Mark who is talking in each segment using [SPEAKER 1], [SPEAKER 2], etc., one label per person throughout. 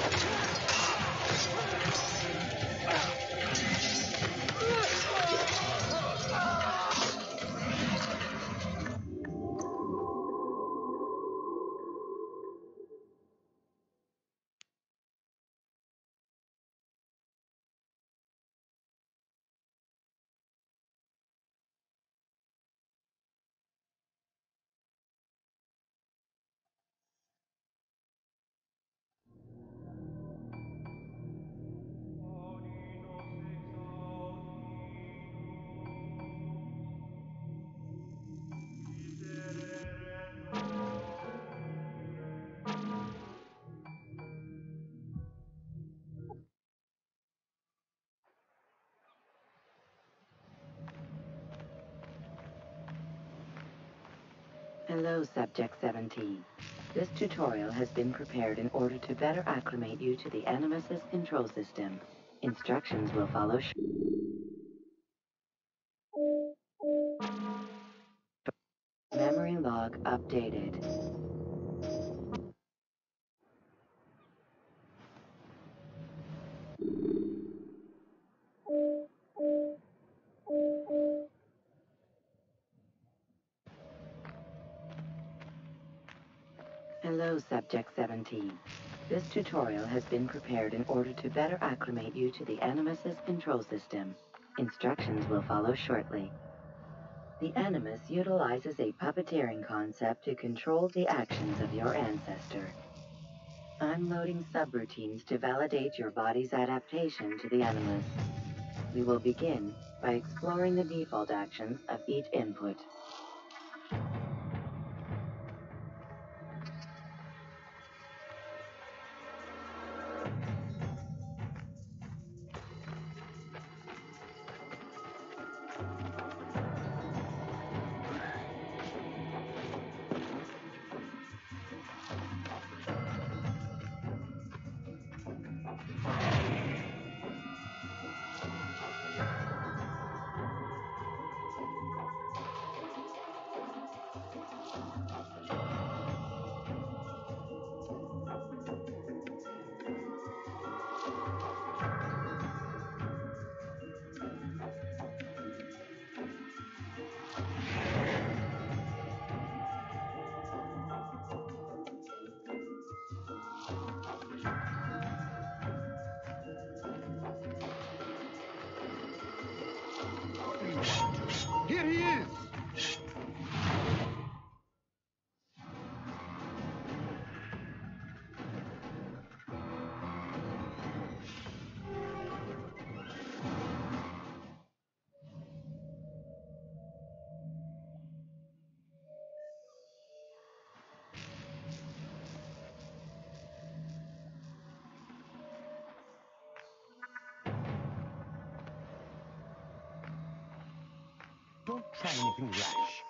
[SPEAKER 1] Hello, Subject 17. This tutorial has been prepared in order to better acclimate you to the Animus's control system. Instructions will follow. Memory log updated. Hello, Subject 17. This tutorial has been prepared in order to better acclimate you to the Animus's control system. Instructions will follow shortly. The Animus utilizes a puppeteering concept to control the actions of your ancestor. I'm loading subroutines to validate your body's adaptation to the Animus. We will begin by exploring the default actions of each input.
[SPEAKER 2] Here he is! Don't try anything rash.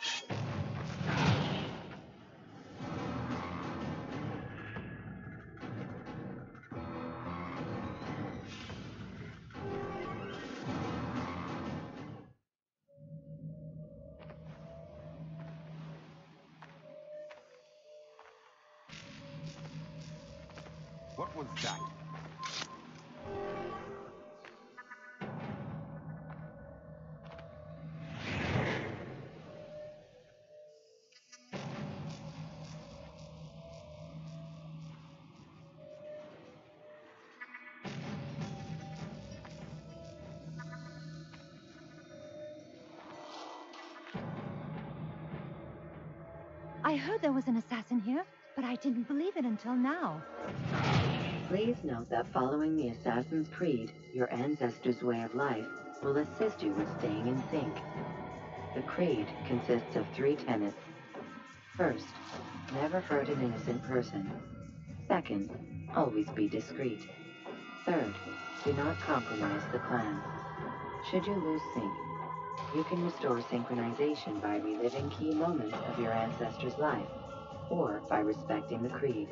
[SPEAKER 2] What was that?
[SPEAKER 3] I heard there was an assassin here, but I didn't believe it until now.
[SPEAKER 1] Please note that following the Assassin's Creed, your ancestors' way of life, will assist you with staying in sync. The Creed consists of 3 tenets. First, never hurt an innocent person. Second, always be discreet. Third, do not compromise the plan. Should you lose sync, you can restore synchronization by reliving key moments of your ancestor's life, or by respecting the Creed.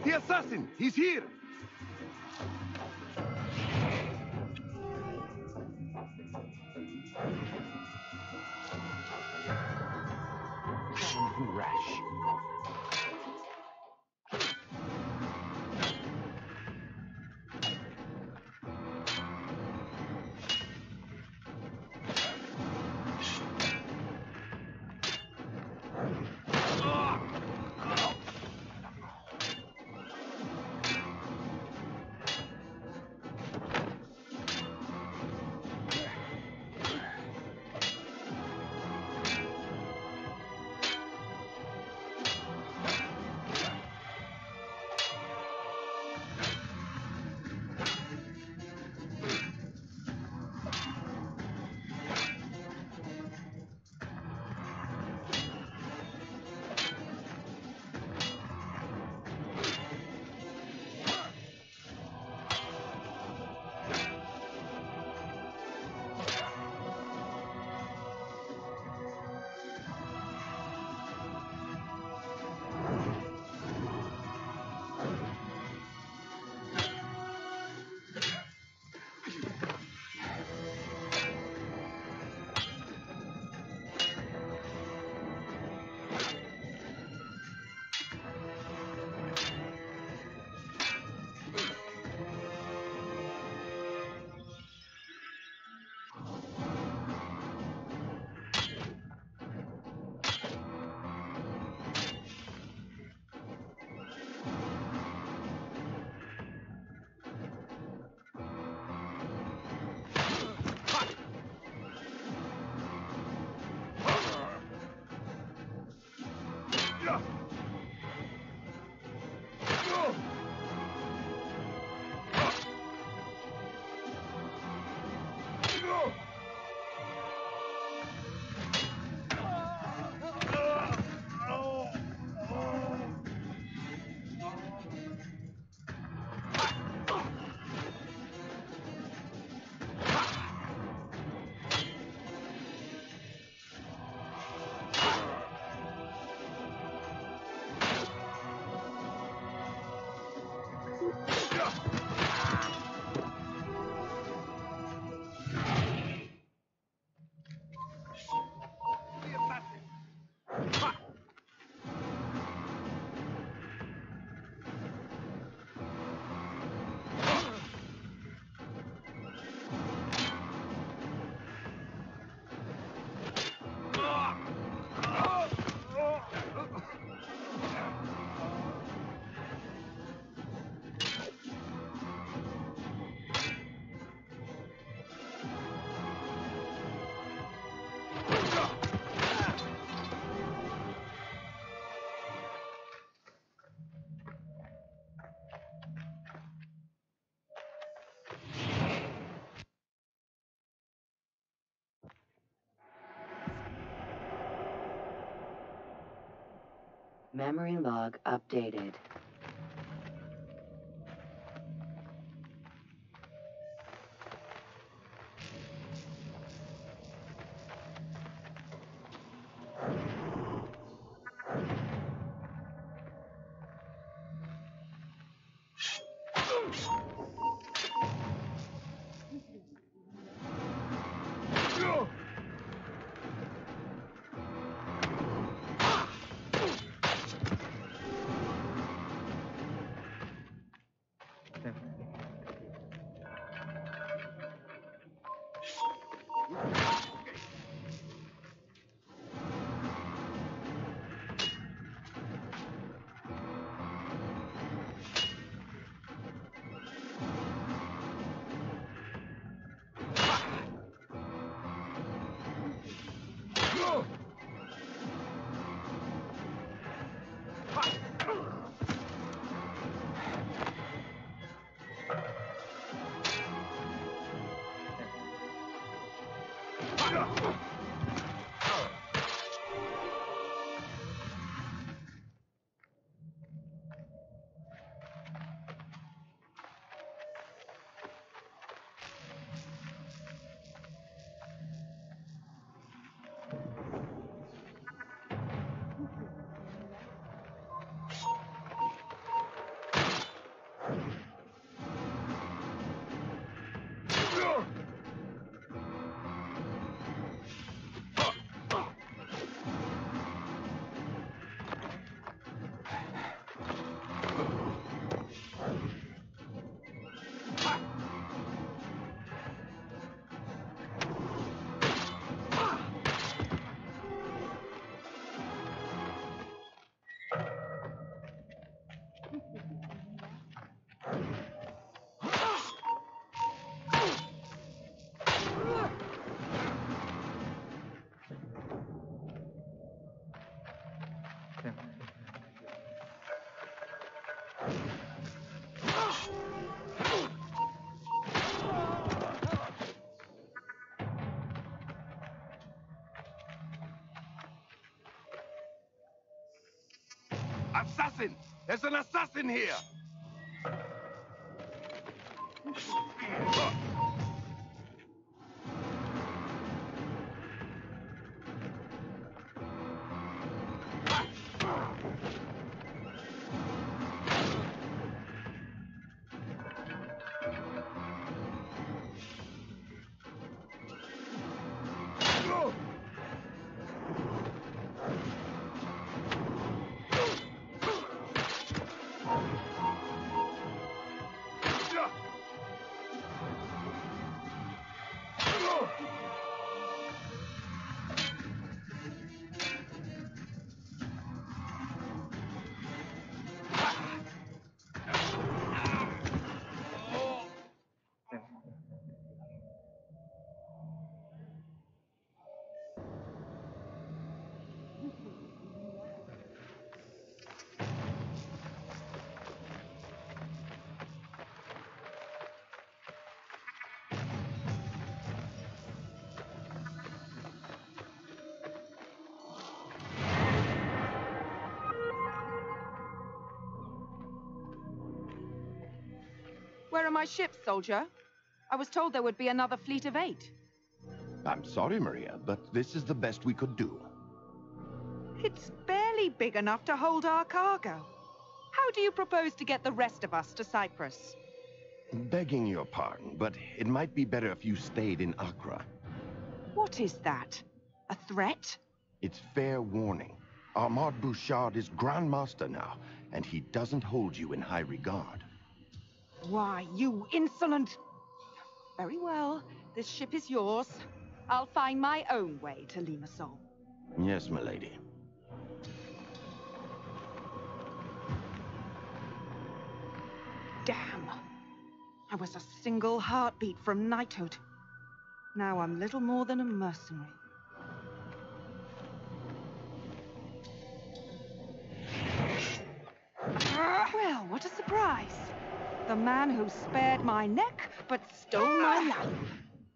[SPEAKER 2] The assassin! He's here! Try anything rash.
[SPEAKER 1] Memory log updated.
[SPEAKER 2] Assassin! There's an assassin here!
[SPEAKER 4] Where are my ships, soldier? I was told there would be another fleet of 8.
[SPEAKER 2] I'm sorry, Maria, but this is the best we could do.
[SPEAKER 4] It's barely big enough to hold our cargo. How do you propose to get the rest of us to Cyprus?
[SPEAKER 2] Begging your pardon, but it might be better if you stayed in Accra.
[SPEAKER 4] What is that? A threat?
[SPEAKER 2] It's fair warning. Ahmad Bouchard is Grand Master now, and he doesn't hold you in high regard.
[SPEAKER 4] Why, you insolent... Very well. This ship is yours. I'll find my own way to Limassol.
[SPEAKER 2] Yes, milady.
[SPEAKER 4] Damn. I was a single heartbeat from knighthood. Now I'm little more than a mercenary. Well, what a surprise. The man who spared my neck, but stole my life.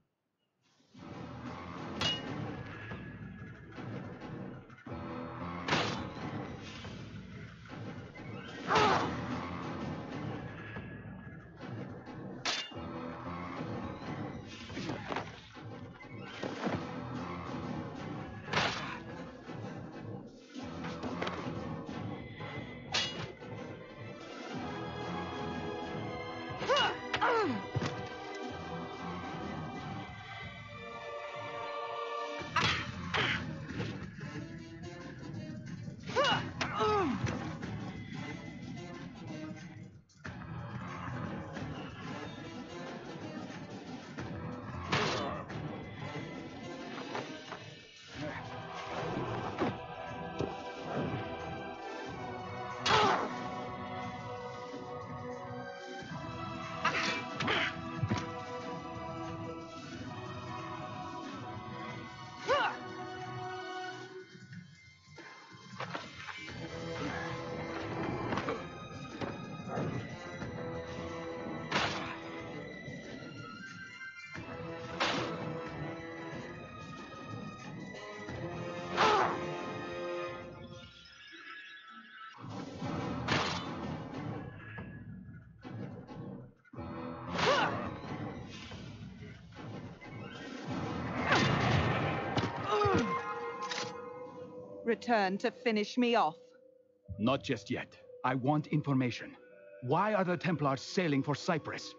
[SPEAKER 4] Return to finish me off.
[SPEAKER 5] Not just yet. I want information. Why are the Templars sailing for Cyprus?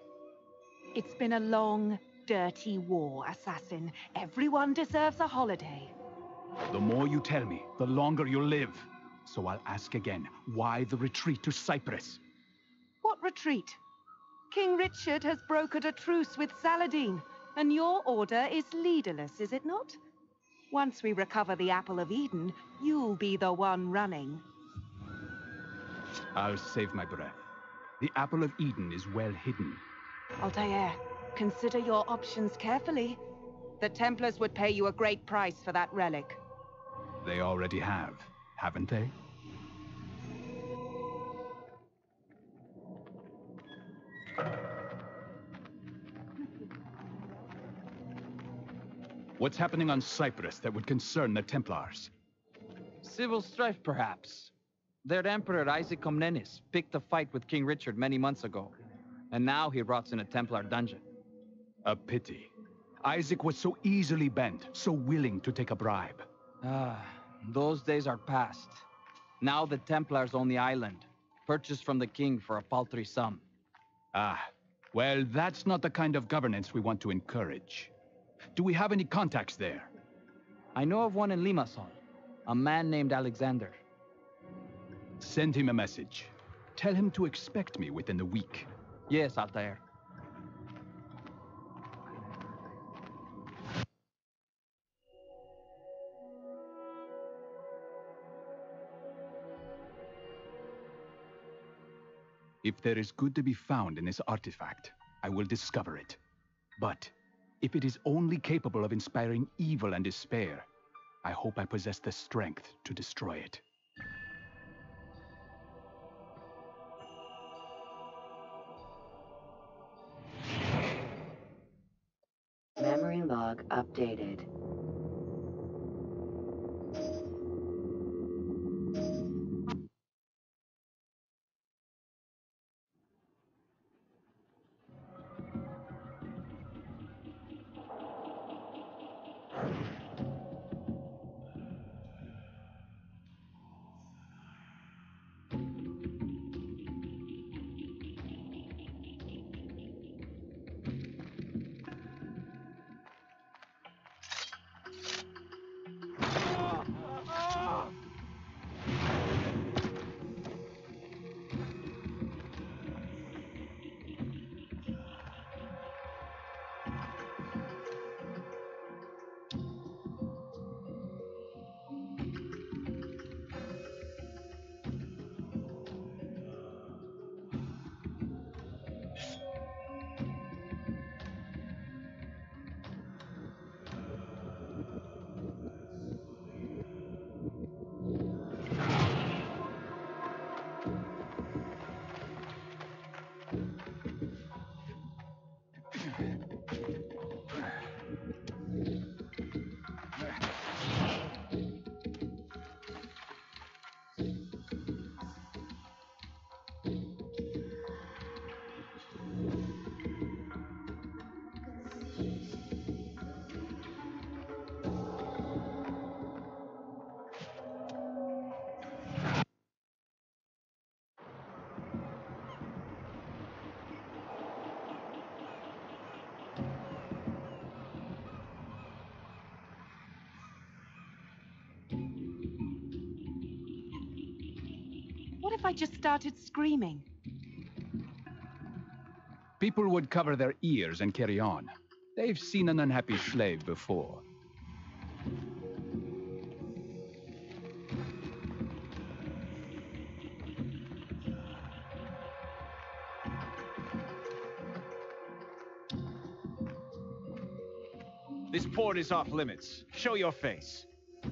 [SPEAKER 4] It's been a long, dirty war, assassin. Everyone deserves a holiday.
[SPEAKER 5] The more you tell me, the longer you'll live. So I'll ask again, why the retreat to Cyprus?
[SPEAKER 4] What retreat? King Richard has brokered a truce with Saladin, and your order is leaderless, is it not? Once we recover the Apple of Eden, you'll be the one running.
[SPEAKER 5] I'll save my breath. The Apple of Eden is well hidden.
[SPEAKER 4] Altair, consider your options carefully. The Templars would pay you a great price for that relic.
[SPEAKER 5] They already have, haven't they? What's happening on Cyprus that would concern the Templars?
[SPEAKER 6] Civil strife, perhaps. Their Emperor Isaac Comnenus picked a fight with King Richard many months ago, and now he rots in a Templar dungeon.
[SPEAKER 5] A pity. Isaac was so easily bent, so willing to take a bribe.
[SPEAKER 6] Ah, those days are past. Now the Templars own the island, purchased from the king for a paltry sum.
[SPEAKER 5] Ah, well, that's not the kind of governance we want to encourage. Do we have any contacts there?
[SPEAKER 6] I know of one in Limassol, a man named Alexander.
[SPEAKER 5] Send him a message. Tell him to expect me within the week.
[SPEAKER 6] Yes, Altair.
[SPEAKER 5] If there is good to be found in this artifact, I will discover it. But if it is only capable of inspiring evil and despair, I hope I possess the strength to destroy it.
[SPEAKER 1] Memory log updated.
[SPEAKER 4] What if I just started screaming?
[SPEAKER 5] People would cover their ears and carry on. They've seen an unhappy slave before.
[SPEAKER 7] This port is off limits. Show your face.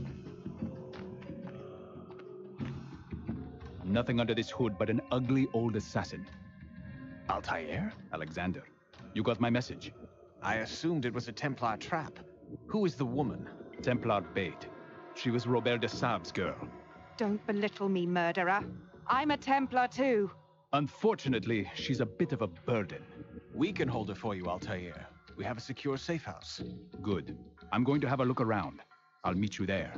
[SPEAKER 5] Nothing under this hood but an ugly old assassin.
[SPEAKER 7] Altair?
[SPEAKER 5] Alexander, you got my message.
[SPEAKER 7] I assumed it was a Templar trap. Who is the woman?
[SPEAKER 5] Templar bait. She was Robert de Save's girl.
[SPEAKER 4] Don't belittle me, murderer. I'm a Templar too.
[SPEAKER 5] Unfortunately, she's a bit of a burden.
[SPEAKER 7] We can hold her for you, Altair. We have a secure safe house.
[SPEAKER 5] Good. I'm going to have a look around. I'll meet you there.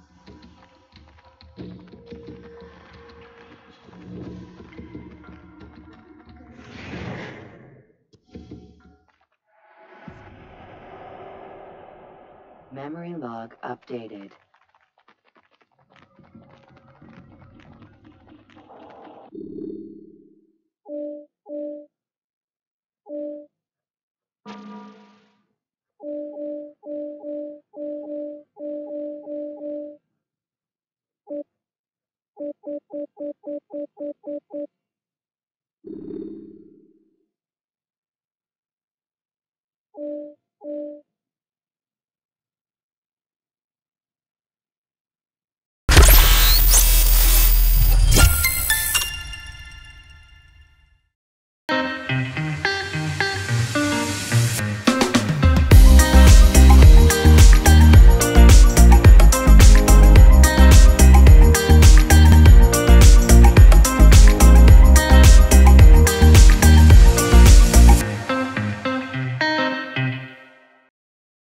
[SPEAKER 1] Memory log updated.